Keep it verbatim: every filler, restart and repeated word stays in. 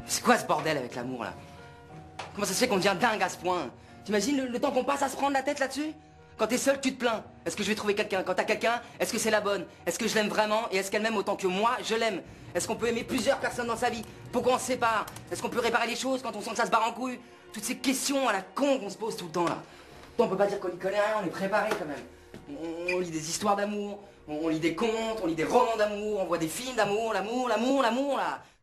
C'est quoi ce bordel avec l'amour, là? Comment ça se fait qu'on devient dingue à ce point? T'imagines le, le temps qu'on passe à se prendre la tête là-dessus? Quand t'es seul, tu te plains. Est-ce que je vais trouver quelqu'un? Quand t'as quelqu'un, est-ce que c'est la bonne? Est-ce que je l'aime vraiment? Et est-ce qu'elle m'aime autant que moi, je l'aime? Est-ce qu'on peut aimer plusieurs personnes dans sa vie? Pourquoi on se sépare? Est-ce qu'on peut réparer les choses quand on sent que ça se barre en couille? Toutes ces questions à la con qu'on se pose tout le temps, là. On peut pas dire qu'on y connaît rien, on est préparé quand même. On, on lit des histoires d'amour, on, on lit des contes, on lit des romans d'amour, on voit des films d'amour, l'amour, l'amour, l'amour, là.